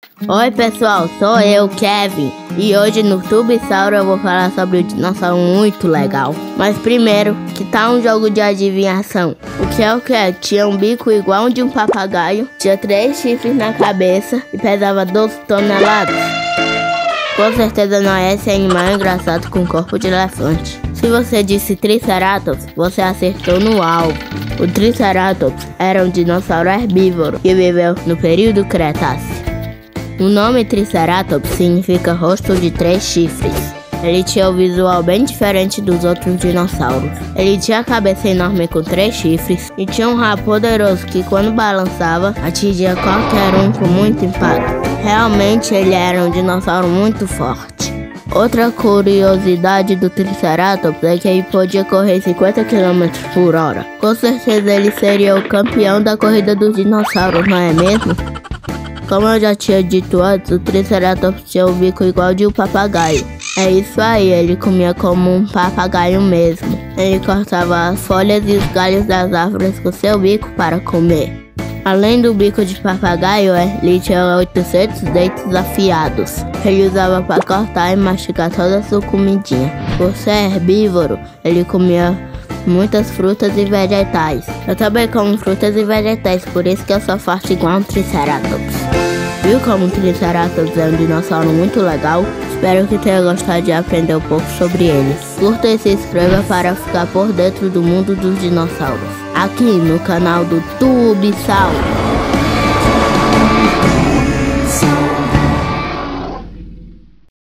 Oi pessoal, sou eu, Kevin, e hoje no Tubsauro eu vou falar sobre um dinossauro muito legal. Mas primeiro, que tal um jogo de adivinhação? O que é o que é? Tinha um bico igual ao de um papagaio, tinha 3 chifres na cabeça e pesava 12 toneladas. Com certeza não é esse animal engraçado com corpo de elefante. Se você disse Triceratops, você acertou no alvo. O Triceratops era um dinossauro herbívoro que viveu no período Cretáceo. O nome Triceratops significa rosto de 3 chifres. Ele tinha um visual bem diferente dos outros dinossauros. Ele tinha a cabeça enorme com 3 chifres e tinha um rabo poderoso que, quando balançava, atingia qualquer um com muito impacto. Realmente ele era um dinossauro muito forte. Outra curiosidade do Triceratops é que ele podia correr 50 km por hora. Com certeza ele seria o campeão da corrida dos dinossauros, não é mesmo? Como eu já tinha dito antes, o Triceratops tinha um bico igual de um papagaio. É isso aí, ele comia como um papagaio mesmo. Ele cortava as folhas e os galhos das árvores com seu bico para comer. Além do bico de papagaio, ele tinha 800 dentes afiados. Ele usava para cortar e mastigar toda a sua comidinha. Por ser herbívoro, ele comia muitas frutas e vegetais. Eu também como frutas e vegetais, por isso que eu sou forte igual um Triceratops. Viu como o Triceratops é um dinossauro muito legal? Espero que tenha gostado de aprender um pouco sobre eles. Curta e se inscreva para ficar por dentro do mundo dos dinossauros, aqui no canal do Tubsauro.